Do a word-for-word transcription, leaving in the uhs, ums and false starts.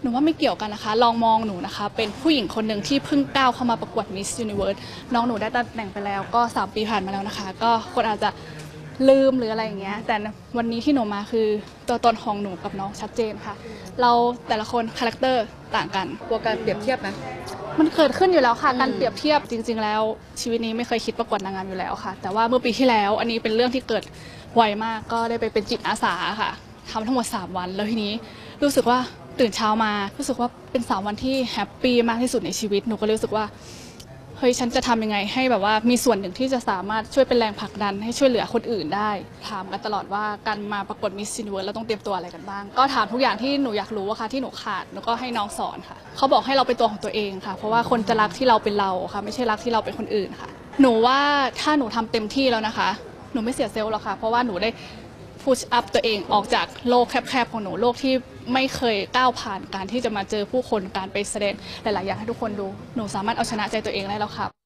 หนูว่าไม่เกี่ยวกันนะคะลองมองหนูนะคะเป็นผู้หญิงคนหนึ่งที่เพิ่งก้าวเข้ามาประกวด Miss Universe น้องหนูได้ตำแหน่งไปแล้วก็สามปีผ่านมาแล้วนะคะก็คนอาจจะลืมหรืออะไรอย่างเงี้ยแต่วันนี้ที่หนูมาคือตัวตนของหนูกับน้องชัดเจนค่ะเราแต่ละคนคาแรคเตอร์ต่างกันกลัวการเปรียบเทียบไหมมันเกิดขึ้นอยู่แล้วค่ะการเปรียบเทียบจริงๆแล้วชีวิตนี้ไม่เคยคิดประกวดนางงามอยู่แล้วค่ะแต่ว่าเมื่อปีที่แล้วอันนี้เป็นเรื่องที่เกิดไวมากก็ได้ไปเป็นจิตอาสาค่ะทำทั้งหมดสามวันแล้วทีนี้รู้สึกว่าตื่นเช้ามารู้สึกว่าเป็นสามวันที่แฮปปี้มากที่สุดในชีวิตหนูก็รู้สึกว่าเฮ้ยฉันจะทำยังไงให้แบบว่ามีส่วนหนึ่งที่จะสามารถช่วยเป็นแรงผลักดันให้ช่วยเหลือคนอื่นได้ถามกันตลอดว่าการมาประกวด Miss Universe เราต้องเตรียมตัวอะไรกันบ้างก็ถามทุกอย่างที่หนูอยากรู้อะค่ะที่หนูขาดแล้วก็ให้น้องสอนค่ะเขาบอกให้เราเป็นตัวของตัวเองค่ะเพราะว่าคนจะรักที่เราเป็นเราค่ะไม่ใช่รักที่เราเป็นคนอื่นค่ะหนูว่าถ้าหนูทำเต็มที่แล้วนะคะหนูไม่เสียเซลล์หรอกค่ะเพราะว่าหนูได้พุชอัพตัวเองออกจากโลกแคบๆของหนูโลกที่ไม่เคยก้าวผ่านการที่จะมาเจอผู้คนการไปแสดงหลายๆอย่างให้ทุกคนดูหนูสามารถเอาชนะใจตัวเองได้แล้วค่ะ